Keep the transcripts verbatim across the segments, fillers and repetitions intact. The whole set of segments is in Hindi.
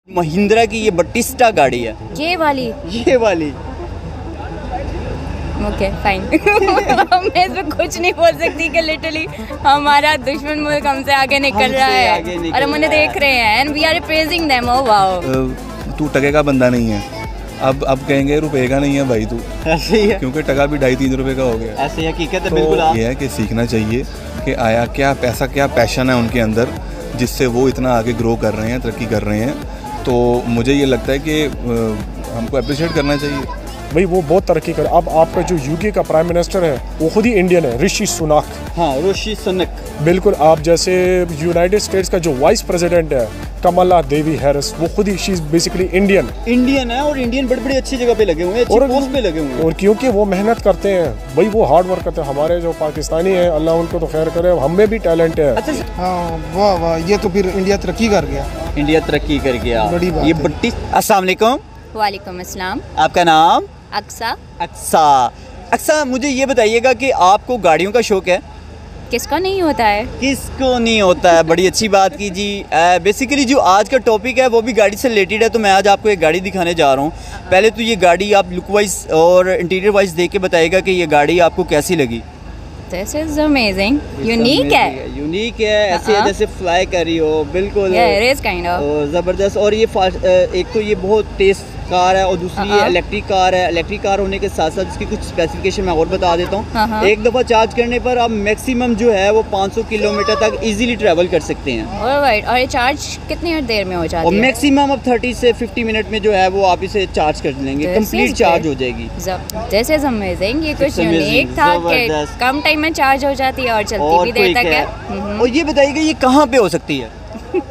महिंद्रा की ये बटिस्टा गाड़ी है। ये वाली ये वाली ओके फाइन मैं इसमें कुछ नहीं बोल सकती कि लिटरली हमारा दुश्मन मुल्क हमसे आगे निकल रहा है और हम उन्हें देख रहे हैं and we are praising them. Oh wow, तू टके का बंदा नहीं है। अब अब कहेंगे रुपए का नहीं है भाई तू, ऐसे ही है, क्योंकि टका भी ढाई तीन रुपए का हो गया। ऐसे ही हकीकत है। तो बिल्कुल ये है कि सीखना चाहिए कि आया क्या पैसा, क्या पैशन है उनके अंदर जिससे वो इतना आगे ग्रो कर रहे हैं, तरक्की कर रहे हैं। तो मुझे ये लगता है कि हमको अप्रिशिएट करना चाहिए। भाई वो बहुत तरक्की कर। अब आपका जो यूके का प्राइम मिनिस्टर है वो खुद ही इंडियन है, ऋषि सुनाक। हाँ, ऋषि सुनक। बिल्कुल। आप जैसे यूनाइटेड स्टेट्स का जो वाइस प्रेसिडेंट है कमला देवी हैरिस, वो खुद ही she is basically Indian Indian है और इंडियन बड़ी बड़ी अच्छी जगह पे लगे हुए हैं, अच्छी पोस्ट पे लगे हुए हैं। और क्योंकि वो मेहनत करते हैं भाई, वो हार्ड वर्क करते हैं। हमारे जो पाकिस्तानी हैं अल्लाह उनको तो खैर करे, हम में भी टैलेंट है। अच्छा, हाँ वाह वाह, ये तो फिर इंडिया तरक्की कर गया। इंडिया तरक्की कर गया, बड़ी बात ये है। बट्टी। अस्सलाम वालेकुम। वालेकुम अस्सलाम। आपका नाम? अक्सा। अक्सा। अक्सा, मुझे ये बताइएगा कि आपको गाड़ियों का शौक है? किसका नहीं होता है? किसको नहीं होता है, बड़ी अच्छी बात की जी। बेसिकली जो आज का टॉपिक है वो भी गाड़ी से रिलेटेड है, तो मैं आज आपको एक गाड़ी दिखाने जा रहा हूँ। पहले तो ये गाड़ी आप लुक वाइज और इंटीरियर वाइज देख के बताइएगा कि ये गाड़ी आपको कैसी लगी। दिस इज अमेजिंग, यूनिक है। यूनिक है, ऐसे हाँ। जैसे फ्लाई कर रही हो, बिल्कुल इट इज काइंड ऑफ ज़बरदस्त। और ये फास्ट, एक तो ये बहुत तेज़ कार है और दूसरी ये हाँ। इलेक्ट्रिक कार है। इलेक्ट्रिक कार होने के साथ साथ इसकी कुछ स्पेसिफिकेशन मैं और बता देता हूँ। हाँ। एक दफ़ा चार्ज करने पर आप मैक्सिमम जो है वो पाँच सौ किलोमीटर तक इजीली ट्रैवल कर सकते हैं। ऑलराइट। और ये चार्ज कितनी देर में हो और जाती है? मैक्सिमम अब तीस से पचास मिनट में जो है वो आप इसे चार्ज कर लेंगे, This complete is charge great. हो जाएगी। This is amazing. ये कुछ It's amazing, यूनिक था कि जबरदस्त। कम टाइम में चार्ज हो जाती है और चलती और भी देर quick तक है। है। और ये बताइएगा ये कहाँ पे हो सकती है?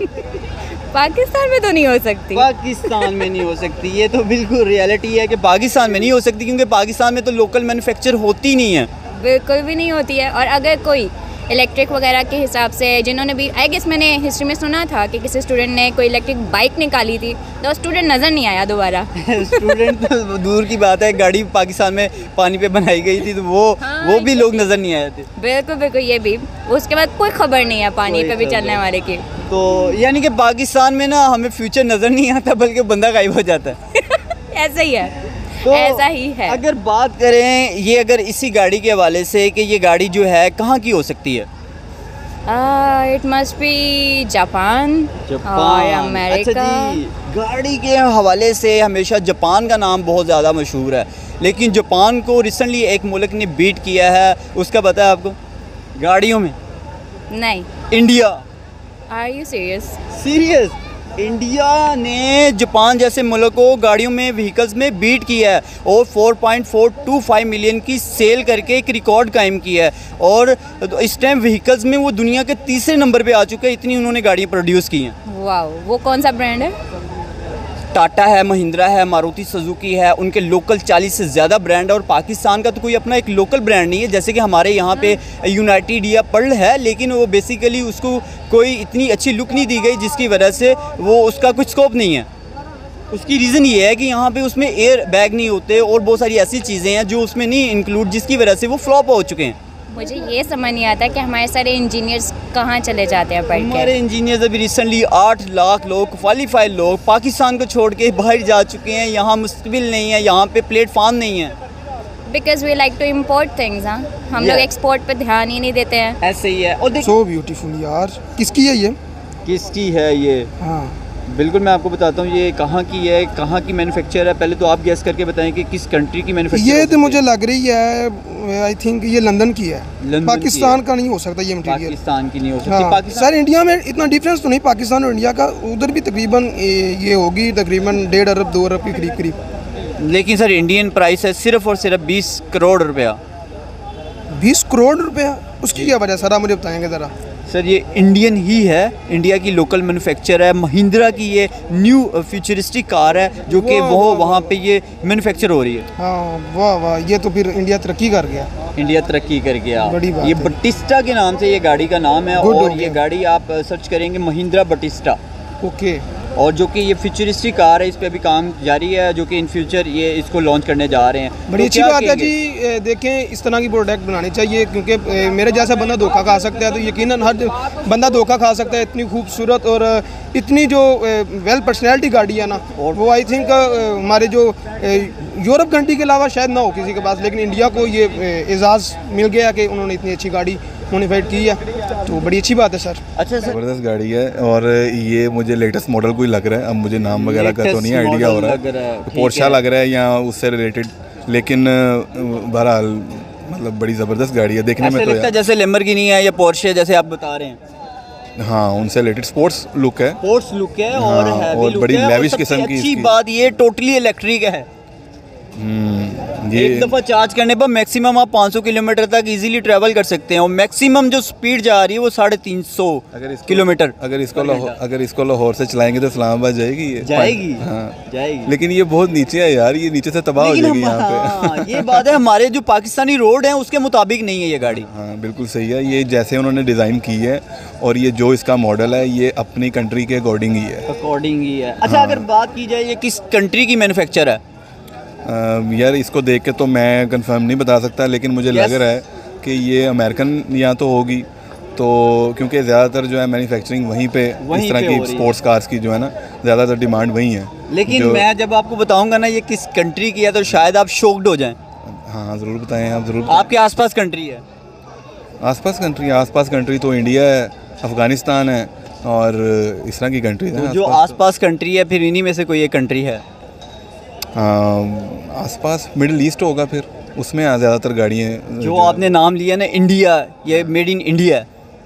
पाकिस्तान में तो नहीं हो सकती। पाकिस्तान में नहीं हो सकती, ये तो बिल्कुल रियलिटी है कि पाकिस्तान में नहीं हो सकती, क्योंकि पाकिस्तान में तो लोकल मैन्युफैक्चर होती नहीं है। बिल्कुल भी नहीं होती है। और अगर कोई इलेक्ट्रिक वगैरह के हिसाब से जिन्होंने भी, आई गेस मैंने हिस्ट्री में सुना था कि किसी स्टूडेंट ने कोई इलेक्ट्रिक बाइक निकाली थी तो स्टूडेंट नज़र नहीं आया दोबारा। स्टूडेंट तो दूर की बात है, गाड़ी पाकिस्तान में पानी पे बनाई गई थी तो वो हाँ, वो भी लोग नज़र नहीं आए थे। बिल्कुल बिल्कुल। ये भी उसके बाद कोई खबर नहीं है पानी कोई पे भी खबर चलने वाले की। तो यानी कि पाकिस्तान में ना हमें फ्यूचर नज़र नहीं आता बल्कि बंदा गायब हो जाता है। ऐसा ही है, तो ऐसा ही है। अगर बात करें ये अगर इसी गाड़ी के हवाले से कि ये गाड़ी जो है कहाँ की हो सकती है? इट मस्ट बी जापान और अमेरिका। अच्छा जी, गाड़ी के हवाले से हमेशा जापान का नाम बहुत ज़्यादा मशहूर है, लेकिन जापान को रिसेंटली एक मुल्क ने बीट किया है, उसका पता है आपको? गाड़ियों में नहीं। India. Are you serious? Serious, India ने जापान जैसे मुल्क को गाड़ियों में, व्हीकल्स में बीट किया है और चार पॉइंट चार दो पाँच मिलियन की सेल करके एक रिकॉर्ड कायम किया है। और इस टाइम व्हीकल्स में वो दुनिया के तीसरे नंबर पे आ चुके हैं, इतनी उन्होंने गाड़ियाँ प्रोड्यूस की हैं। वाओ, वो कौन सा ब्रांड है? टाटा है, महिंद्रा है, मारुति सुजुकी है, उनके लोकल चालीस से ज़्यादा ब्रांड है। और पाकिस्तान का तो कोई अपना एक लोकल ब्रांड नहीं है, जैसे कि हमारे यहाँ पे यूनाइटेड या पर्ल है, लेकिन वो बेसिकली उसको कोई इतनी अच्छी लुक नहीं दी गई जिसकी वजह से वो उसका कुछ स्कोप नहीं है। उसकी रीज़न ये है कि यहाँ पे उसमें एयर बैग नहीं होते और बहुत सारी ऐसी चीज़ें हैं जो उसमें नहीं इंक्लूड, जिसकी वजह से वो फ्लॉप हो चुके हैं। मुझे ये समझ नहीं आता कि हमारे सारे इंजीनियर्स कहाँ चले जाते हैं पढ़ के। हमारे इंजीनियर्स अभी रिसेंटली आठ लाख लोग, क्वालिफाइड लोग पाकिस्तान को छोड़ के बाहर जा चुके हैं। यहाँ मुस्तकिल नहीं है, यहाँ पे प्लेटफॉर्म नहीं है। Because we like to import things. हाँ, हम Yeah. लोग एक्सपोर्ट पे ध्यान ही नहीं देते हैं। ऐसे ही है। और देख सो ब्यूटीफुल यार, किसकी है ये? किसकी है ये? हाँ बिल्कुल, मैं आपको बताता हूँ ये कहाँ की है, कहाँ की मैन्युफैक्चर है। पहले तो आप गैस करके बताएं कि किस कंट्री की मैन्युफैक्चर। ये तो मुझे लग रही है, आई थिंक ये लंदन की है। लंदन पाकिस्तान की का नहीं हो सकता ये मटेरियल। पाकिस्तान की नहीं हो सकती। हाँ, पाकिस्तान सर इंडिया में इतना डिफरेंस तो नहीं पाकिस्तान और इंडिया का। उधर भी तकरीबन ये ये होगी तकरीबन डेढ़ अरब दो अरब के करीब करीब। लेकिन सर इंडियन प्राइस है सिर्फ और सिर्फ बीस करोड़ रुपया। बीस करोड़ रुपया, उसकी क्या वजह सर आप मुझे बताएंगे ज़रा? सर ये इंडियन ही है, इंडिया की लोकल मैन्युफैक्चर है। महिंद्रा की ये न्यू फ्यूचरिस्टिक कार है जो कि वाह, वो वाह, वहाँ पे ये मैन्युफैक्चर हो रही है। हाँ वाह वाह, ये तो फिर इंडिया तरक्की कर गया। इंडिया तरक्की कर गया। बड़ी बात ये है। बटिस्टा के नाम से ये गाड़ी का नाम है। Good हो और ये गया। गाड़ी आप सर्च करेंगे महिंद्रा बटिस्टा। ओके। और जो कि ये फ्यूचरिस्टिक कार है, इस पे अभी काम जारी है, जो कि इन फ्यूचर ये इसको लॉन्च करने जा रहे हैं। बड़ी तो अच्छी क्या बात है कहेंगे? जी। ए, देखें इस तरह की प्रोडक्ट बनानी चाहिए, क्योंकि ए, मेरे जैसा बंदा धोखा खा सकता है, तो यकीनन हर बंदा धोखा खा सकता है। इतनी खूबसूरत और इतनी जो वेल पर्सनैलिटी गाड़ी है ना, वो आई थिंक हमारे जो यूरोप कंट्री के अलावा शायद ना हो किसी के पास, लेकिन इंडिया को ये एजाज़ मिल गया कि उन्होंने इतनी अच्छी गाड़ी मोडिफाइड की है, तो बड़ी अच्छी बात है सर। अच्छा सर, ज़बरदस्त गाड़ी है और ये मुझे लेटेस्ट मॉडल कोई लग रहा है। अब मुझे नाम वगैरह का तो नहीं Latest आइडिया हो रहा model लग रहा है, है, ठीक पोर्शा है। लग रहा है या उससे रिलेटेड, लेकिन बहरहाल मतलब बड़ी ज़बरदस्त गाड़ी है देखने ऐसे में तो लगता है यार। जैसे लेम्बोर्गिनी है या पोर्शे जैसे आप बता रहे हैं। हाँ, उनसे रिलेटेड स्पोर्ट्स लुक है। स्पोर्ट्स लुक है और हाँ, हैवी और लुक बड़ी है, और lavish सबसे किस्म की अच्छी इसकी। बात ये टोटली इलेक्ट्रिक है। हम्म, ये एक दफ़ा चार्ज करने पर मैक्सिमम आप पाँच सौ किलोमीटर तक इजीली ट्रैवल कर सकते हैं और मैक्सिमम जो स्पीड जा रही है वो साढ़े तीन सौ अगर इसको किलोमीटर अगर इसको लाहौर अगर इसको लाहौर से चलाएंगे तो इस्लामाबाद जाएगी ये। जाएगी। हाँ, जाएगी। लेकिन ये बहुत नीचे है यार, ये नीचे से तबाह हो लेकिन जाएगी हम यहाँ पे। हाँ, ये बात है, हमारे जो पाकिस्तानी रोड हैं उसके मुताबिक नहीं है ये गाड़ी। हाँ बिल्कुल सही है, ये जैसे उन्होंने डिज़ाइन की है और ये जो इसका मॉडल है ये अपनी कंट्री के अकॉर्डिंग ही है। अकॉर्डिंग ही है। अच्छा, अगर बात की जाए ये किस कंट्री की मैन्युफैक्चर है? अम, यार इसको देख के तो मैं कंफर्म नहीं बता सकता, लेकिन मुझे लग Yes. रहा है कि ये अमेरिकन या तो होगी, तो क्योंकि ज़्यादातर जो है मैन्युफैक्चरिंग वहीं पे वहीं इस तरह पे की हो रही है। स्पोर्ट्स कार्स की जो है ना ज़्यादातर डिमांड वहीं है। लेकिन जो- मैं जब आपको बताऊंगा ना ये किस कंट्री की है तो शायद आप शॉक्ड हो जाएं। हाँ ज़रूर बताएं, आप ज़रूर बताएं। आपके आसपास कंट्री है? आसपास कंट्री आसपास कंट्री तो इंडिया है, अफ़गानिस्तान है और इस तरह की कंट्रीज तो हैं जो आसपास। आसपास कंट्री है फिर इन्हीं में से कोई एक कंट्री है? हाँ, आसपास मिडिल ईस्ट होगा, फिर उसमें ज़्यादातर गाड़ियाँ जो आपने नाम लिया ना इंडिया, ये मेड इन इंडिया है।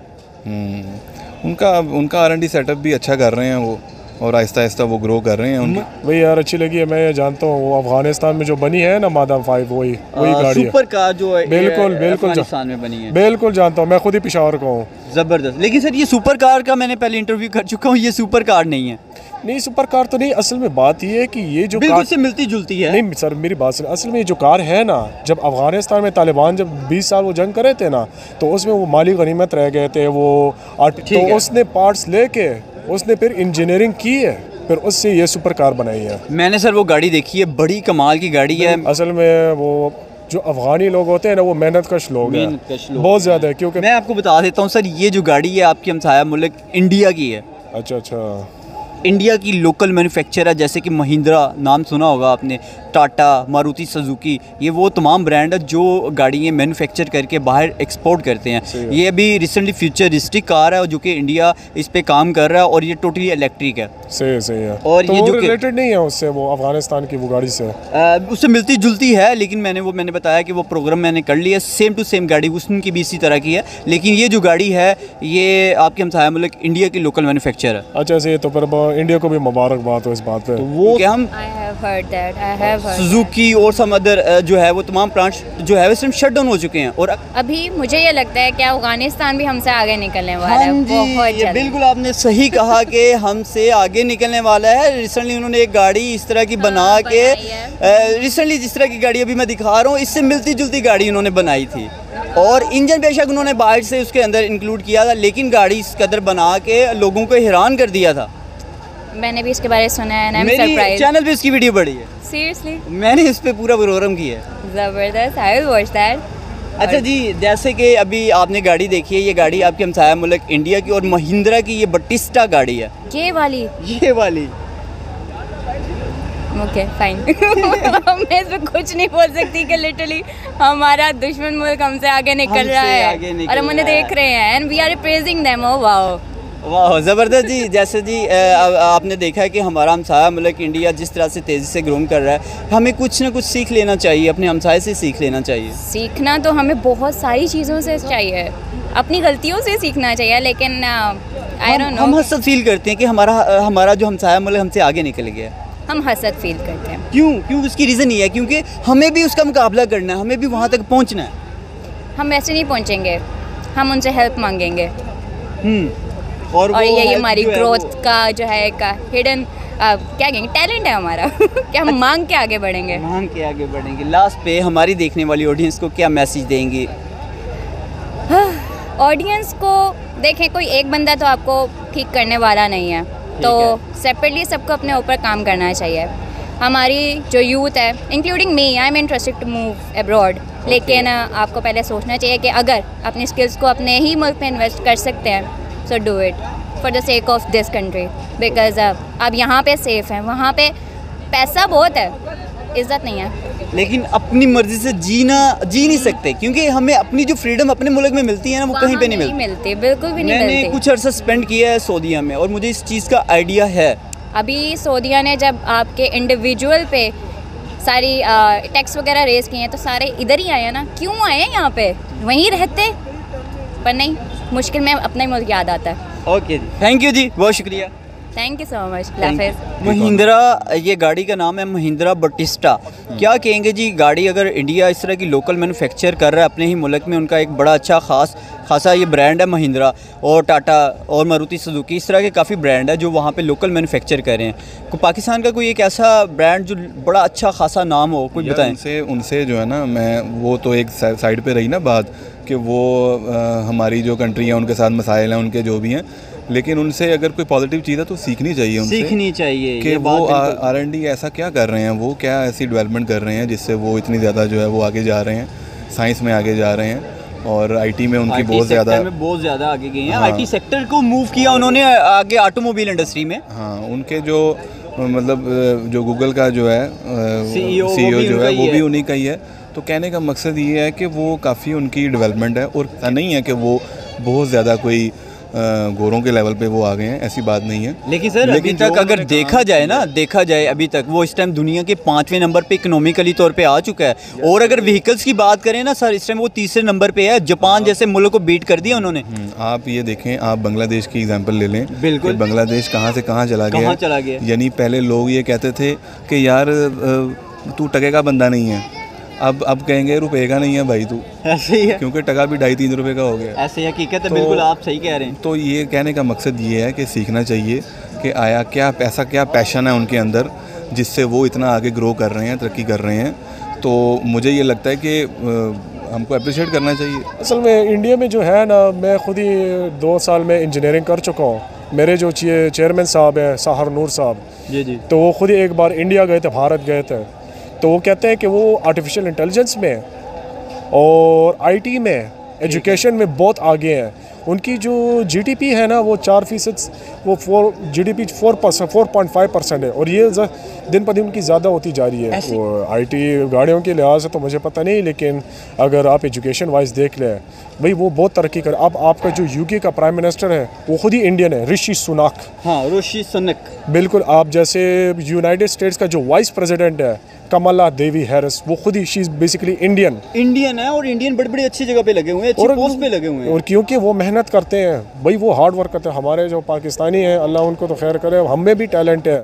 हम्म, उनका उनका आर एन डी सेटअप भी अच्छा कर रहे हैं वो, और आहिस्ता आहिस्ता वो ग्रो कर रहे हैं उनकी। वही यार अच्छी लगी है, मैं ये जानता हूँ वो अफगानिस्तान में जो बनी है ना मादा फाइव, वही वही आ, गाड़ी है। सुपर कार जो है बिल्कुल ये बिल्कुल अफगानिस्तान में बनी है। बिल्कुल जानता हूँ, मैं खुद ही पिशावर का हूँ। ज़बरदस्त। लेकिन सर ये सुपर कार का मैंने पहले इंटरव्यू कर चुका हूँ, ये सुपर कार नहीं है। नहीं सुपर कार तो नहीं, असल में बात ये है कि ये जो बिल्कुल कार से मिलती जुलती है। नहीं सर मेरी बात सुन, असल में ये जो कार है ना, जब अफगानिस्तान में तालिबान जब बीस साल वो जंग करे थे ना, तो उसमें वो माली गनीमत रह गए थे वो आर्ट, ठीक तो है। उसने पार्ट्स लेके उसने फिर इंजीनियरिंग की है, फिर उससे ये सुपर कार बनाई है। मैंने सर वो गाड़ी देखी है, बड़ी कमाल की गाड़ी है। असल में वो जो अफगानी लोग होते हैं ना वो मेहनत कश लोग हैं, मेहनतकश लोग बहुत ज़्यादा है। क्योंकि मैं आपको बता देता हूँ सर, ये जो गाड़ी है आपकी हमसाया मुल्क इंडिया की है। अच्छा अच्छा इंडिया की लोकल मैन्युफैक्चर है, जैसे कि महिंद्रा नाम सुना होगा आपने, टाटा, मारुति सुजुकी, ये वो तमाम ब्रांड है जो गाड़ियाँ मैन्युफैक्चर करके बाहर एक्सपोर्ट करते हैं। ये अभी रिसेंटली फ्यूचरिस्टिक कार है जो कि इंडिया इस पे काम कर रहा है और ये टोटली इलेक्ट्रिक है। सही सही है। और तो ये वो जो कि- रिलेटेड नहीं है उससे, वो अफगानिस्तान की वो गाड़ी से। आ, उससे मिलती जुलती है, लेकिन मैंने वो मैंने बताया कि वो प्रोग्राम मैंने कर लिया, सेम टू सेम गाड़ी उसकी भी इसी तरह की है, लेकिन ये जो गाड़ी है ये आपके हमसाया मुल्क इंडिया की लोकल मैन्युफैक्चर है। अच्छा से तो फिर इंडिया को भी मुबारकबाद हो इस बात पे। तो वो कि हम I have heard that. I have heard. Suzuki और सम अदर जो है वो तमाम प्लांट्स जो है वो सिर्फ शट डाउन हो चुके हैं। और अभी मुझे ये लगता है कि अफगानिस्तान भी हमसे आगे निकलने वाला है, हाँ जी, बहुत ये जल्द। बिल्कुल आपने सही कहा कि हमसे आगे निकलने वाला है। रिसेंटली उन्होंने एक गाड़ी इस तरह की बना हाँ, के बनाई रिसेंटली जिस तरह की गाड़ी अभी मैं दिखा रहा हूँ इससे मिलती जुलती गाड़ी उन्होंने बनाई थी, और इंजन बेशक उन्होंने बाहर से उसके अंदर इंक्लूड किया था, लेकिन गाड़ी इस कदर बना के लोगों को हैरान कर दिया था। मैंने भी इसके बारे में सुना है, I am very surprised. Channel पे इसकी वीडियो बड़ी है, सीरियसली मैंने इस पे पूरा प्रोग्राम किया है। जबरदस्त, आई विल वॉच दैट। अच्छा जी, जैसे कि अभी आपने गाड़ी देखी है, ये गाड़ी आपके हमसाया मुल्क इंडिया की और महिंद्रा की ये बटिस्टा गाड़ी है, ये वाली, ये वाली। Okay fine. मैं इस पे कुछ नहीं बोल सकती कि लिटरली हमारा दुश्मन मुल्क हमसे आगे निकल हमसे रहा है आगे निकल और हम उन्हें रहा है। देख रहे हैं and we are praising them. Oh wow, वाह ज़बरदस्त जी। जैसे जी अ, आ- आपने देखा है कि हमारा हमसाया मुल्क इंडिया जिस तरह से तेज़ी से ग्रोम कर रहा है, हमें कुछ ना कुछ सीख लेना चाहिए, अपने हमसाये से सीख लेना चाहिए। सीखना तो हमें बहुत सारी चीज़ों से चाहिए, अपनी गलतियों से सीखना चाहिए, लेकिन आई डोंट हम, हम नो, हसद फील करते हैं कि हमारा हमारा जो हमसाया मुल्क हमसे आगे निकल गया है। हम हसद फील करते हैं। क्यों क्यों उसकी रीज़न ये है क्योंकि हमें भी उसका मुकाबला करना है, हमें भी वहाँ तक पहुँचना है। हम वैसे नहीं पहुंचेंगे, हम उनसे हेल्प मांगेंगे हम्म, और, और वो यही help हमारी जो है ग्रोथ वो- का जो है एक हिडन क्या कहेंगे टैलेंट है हमारा कि हम मांग के आगे बढ़ेंगे। मांग के आगे बढ़ेंगे। लास्ट पे हमारी देखने वाली ऑडियंस को क्या मैसेज देंगे? ऑडियंस को देखें, कोई एक बंदा तो आपको ठीक करने वाला नहीं है, तो सेपरेटली सबको अपने ऊपर काम करना चाहिए। हमारी जो यूथ है including me, I am interested to move abroad, लेकिन आपको पहले सोचना चाहिए कि अगर अपनी स्किल्स को अपने ही मुल्क में इन्वेस्ट कर सकते हैं so do it for the sake of this country, because अब यहाँ पे सेफ हैं, वहाँ पे पैसा बहुत है, इज़्ज़त नहीं है। लेकिन अपनी मर्जी से जीना जी नहीं सकते, क्योंकि हमें अपनी जो फ्रीडम अपने मुल्क में मिलती है ना, वो कहीं पे नहीं मिलती। मिलती बिल्कुल भी नहीं मैंने मिलती। कुछ अर्सा स्पेंड किया है सऊदीया में और मुझे इस चीज़ का आइडिया है। अभी सऊदीया ने जब आपके इंडिविजुअल पे सारी टैक्स वगैरह रेज किए हैं तो सारे इधर ही आए हैं ना, क्यों आए हैं यहाँ पे, वहीं रहते, पर नहीं, मुश्किल में अपना ही मुल्क याद आता है। ओके जी, थैंक यू जी, बहुत शुक्रिया। Thank you so much. हाफिज़। महिंद्रा, ये गाड़ी का नाम है महिंद्रा बटिस्टा। क्या कहेंगे जी, गाड़ी अगर इंडिया इस तरह की लोकल मैन्युफैक्चर कर रहा है अपने ही मुल्क में, उनका एक बड़ा अच्छा खास खासा ये ब्रांड है महिंद्रा, और टाटा और मारुति सुजुकी, इस तरह के काफ़ी ब्रांड है जो वहाँ पे लोकल मैन्युफैक्चर कर रहे हैं। को पाकिस्तान का कोई एक ऐसा ब्रांड जो बड़ा अच्छा खासा नाम हो, कुछ बताएं। उनसे उनसे जो है ना, मैं वो तो एक साइड पे रही ना बात कि वो आ, हमारी जो कंट्री है उनके साथ मसाइल हैं उनके जो भी हैं, लेकिन उनसे अगर कोई पॉजिटिव चीज़ है तो सीखनी चाहिए उनसे, सीखनी चाहिए कि वो आर एन डी ऐसा क्या कर रहे हैं, वो क्या ऐसी डेवलपमेंट कर रहे हैं जिससे वो इतनी ज़्यादा जो है वो आगे जा रहे हैं, साइंस में आगे जा रहे हैं, और आईटी में उनकी बहुत ज़्यादा में बहुत ज़्यादा आगे गए हैं। आईटी सेक्टर को मूव किया उन्होंने आगे ऑटोमोबाइल इंडस्ट्री में। हाँ, उनके जो मतलब जो गूगल का जो है सीईओ सीईओ जो है वो भी उन्हीं का ही है। तो कहने का मकसद ये है कि वो काफ़ी उनकी डेवलपमेंट है, और ऐसा नहीं है कि वो बहुत ज़्यादा कोई गोरों के लेवल पे वो आ गए हैं, ऐसी बात नहीं है। लेकिन सर अभी तक अगर देखा जाए ना, देखा जाए अभी तक वो इस टाइम दुनिया के पाँचवें नंबर पे इकोनॉमिकली तौर पे आ चुका है, और अगर व्हीकल्स की बात करें ना सर, इस टाइम वो तीसरे नंबर पे है। जापान जैसे मुल्क को बीट कर दिया उन्होंने। आप ये देखें, आप बांग्लादेश की एग्जांपल ले लें, बिल्कुल, बांग्लादेश कहाँ से कहाँ चला गया, चला गया। यानी पहले लोग ये कहते थे कि यार तू टके का बंदा नहीं है, अब अब कहेंगे रुपए का नहीं है भाई तू, ऐसे ही है, क्योंकि टका भी ढाई तीन रुपए का हो गया। ऐसे हकीकत है, तो, बिल्कुल आप सही कह रहे हैं। तो ये कहने का मकसद ये है कि सीखना चाहिए कि आया क्या पैसा, क्या पैशन है उनके अंदर जिससे वो इतना आगे ग्रो कर रहे हैं, तरक्की कर रहे हैं। तो मुझे ये लगता है कि हमको अप्रिशिएट करना चाहिए। असल में इंडिया में जो है ना, मैं खुद ही दो साल में इंजीनियरिंग कर चुका हूँ। मेरे जो चेयरमैन साहब हैं साहर नूर साहब जी जी, तो वो खुद ही एक बार इंडिया गए थे, भारत गए थे, तो वो कहते हैं कि वो आर्टिफिशियल इंटेलिजेंस में और आईटी में, एजुकेशन में बहुत आगे हैं। उनकी जो जीडीपी है ना वो चार फीसद, वो four GDP four percent four point five percent है, और ये दिन पर दिन उनकी ज़्यादा होती जा रही है। वो आईटी गाड़ियों के लिहाज से तो मुझे पता नहीं, लेकिन अगर आप एजुकेशन वाइज देख लें भाई वो बहुत तरक्की कर। अब आपका जो यूके का प्राइम मिनिस्टर है वो खुद ही इंडियन है, ऋषि सुनाक। हाँ, ऋषि सुनक, बिल्कुल। आप जैसे यूनाइटेड स्टेट्स का जो वाइस प्रेसिडेंट है कमला देवी हैरिस, वो खुद ही she is basically Indian Indian है, और इंडियन बड़ी बड़ी अच्छी जगह पे लगे हुए हैं, अच्छी पोस्ट पे लगे हुए हैं। और क्योंकि वो मेहनत करते हैं भाई, वो हार्ड वर्क करते हैं। हमारे जो पाकिस्तानी हैं, अल्लाह उनको तो खैर करे, हम में भी टैलेंट है।